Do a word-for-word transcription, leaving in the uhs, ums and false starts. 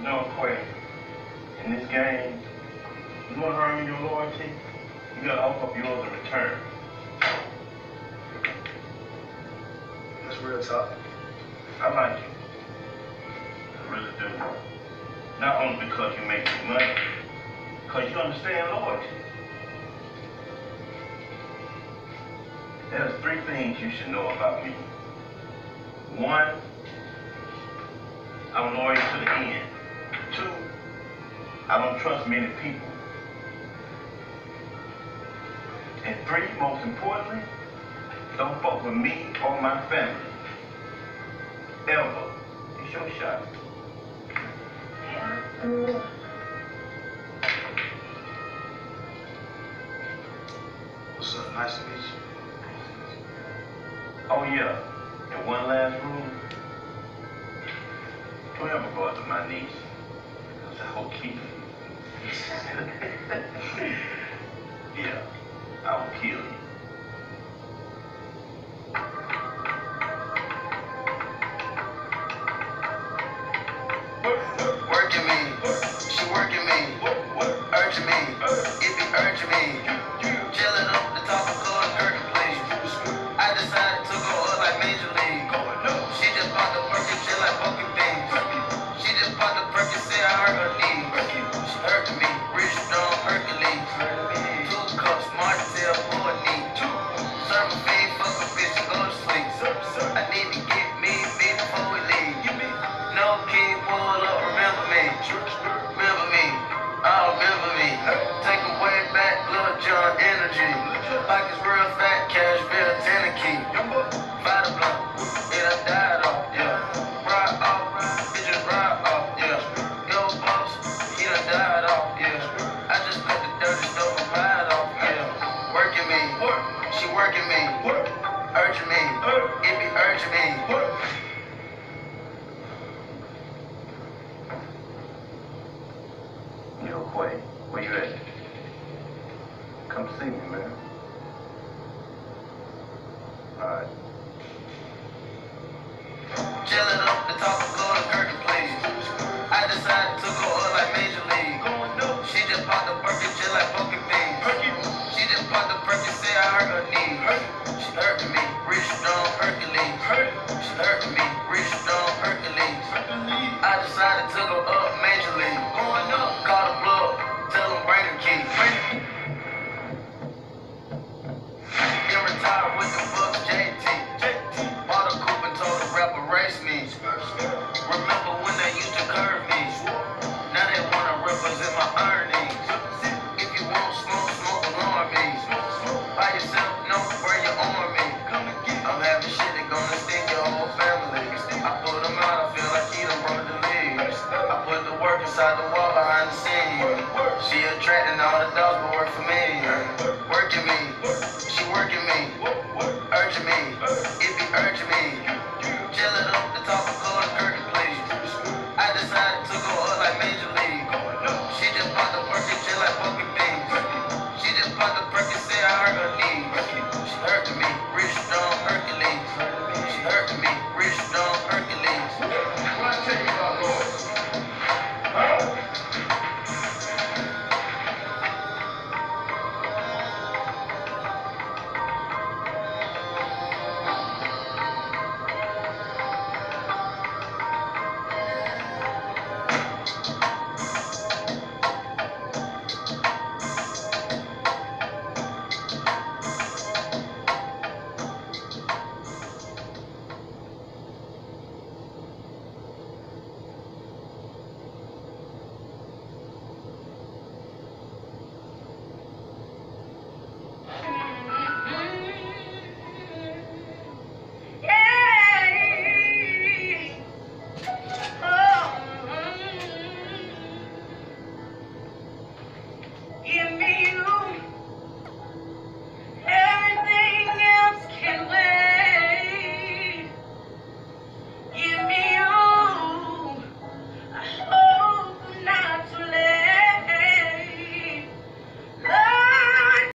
No, Quay. In this game, you want to earn your loyalty, you gotta offer up yours in return. That's real tough. I like you. I really do. Not only because you make me money, because you understand loyalty. There's three things you should know about me. One, I'm loyal to the end. Two, I don't trust many people. And three, most importantly, don't fuck with me or my family. Ever. It's your shot. What's up? Nice to meet you. Oh yeah, and one last rule. Don't ever go after my niece. Because I will keep you. Yeah, I will kill you. Working me, she working me, urging me, it be urging me, chilling up the top of color curtain, please. I decided to go up like Major League. She just bought the Perkin, chill like poking things. She just bought the Perkin, say I hurt her knees. She hurting me, rich, strong, Hercules. Two cups, Martell, pour a knee. Serve a fiend, fuck a bitch, and go to sleep. I need to get me, me before we leave. No king, pull up, remember me. Remember me, oh, remember me. Take a way back, Lil John energy. Pockets real fat, cash bill, tenner key. Fight a blunt, it I died off, yeah. Ride off, it just ride off, yeah. Yo, boss, he done died off, yeah. I just cut the dirty stuff and ride off, yeah. Working me, she working me, urging me, it be urging me. Yo, Quay, where you at? Come see me, man. Alright. Chilling up the top of golden curtain, please. I decided to go up like Major League. She just bought the Perkin, chill like poking things. She just bought the Perkin, say I hurt her knees. She hurting me, rich, strong, Hercules. She hurting me, rich, strong, Hercules. I decided to go up Major League. Call the plug, tell them bring a key. Then retire with the Bucks J T. Bought a coupe and told the rapper race me. Remember when they used to curve me? Now they wanna represent my earnings. If you want smoke, smoke alarm me. By yourself, no, bring your arm me. I'm having shit that gonna sting your whole family. I put them out, I feel like he done broke the leaves. I put the work inside the wall behind the scenes. She attracting all the dogs, but work for me.